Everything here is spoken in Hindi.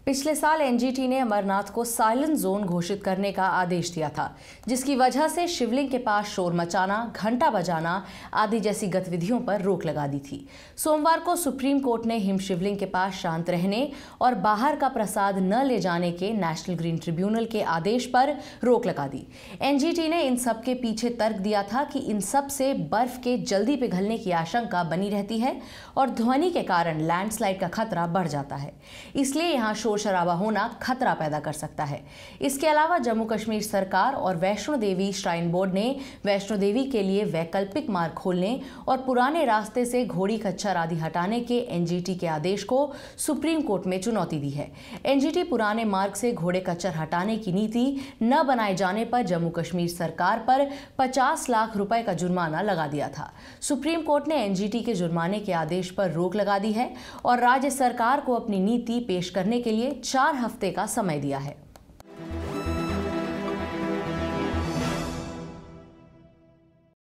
पिछले साल एनजीटी ने अमरनाथ को साइलेंट जोन घोषित करने का आदेश दिया था, जिसकी वजह से शिवलिंग के पास शोर मचाना, घंटा बजाना आदि जैसी गतिविधियों पर रोक लगा दी थी। सोमवार को सुप्रीम कोर्ट ने हिम शिवलिंग के पास शांत रहने और बाहर का प्रसाद न ले जाने के नेशनल ग्रीन ट्रिब्यूनल के आदेश पर रोक लगा दी। एनजीटी ने इन सब के पीछे तर्क दिया था कि इन सब से बर्फ के जल्दी पिघलने की आशंका बनी रहती है और ध्वनि के कारण लैंडस्लाइड का खतरा बढ़ जाता है, इसलिए यहाँ शोर शराबा होना खतरा पैदा कर सकता है। इसके अलावा जम्मू कश्मीर सरकार और वैष्णो देवी श्राइन बोर्ड ने वैष्णो देवी के लिए वैकल्पिक मार्ग खोलने और पुराने रास्ते से घोड़ी खच्चर आदि हटाने के एनजीटी के आदेश को सुप्रीम कोर्ट में चुनौती दी है। एनजीटी पुराने मार्ग से घोड़े खच्चर हटाने की नीति न बनाए जाने पर जम्मू कश्मीर सरकार पर 50 लाख रुपए का जुर्माना लगा दिया था। सुप्रीम कोर्ट ने एनजीटी के जुर्माने के आदेश पर रोक लगा दी है और राज्य सरकार को अपनी नीति पेश करने के लिए 4 हफ्ते का समय दिया है।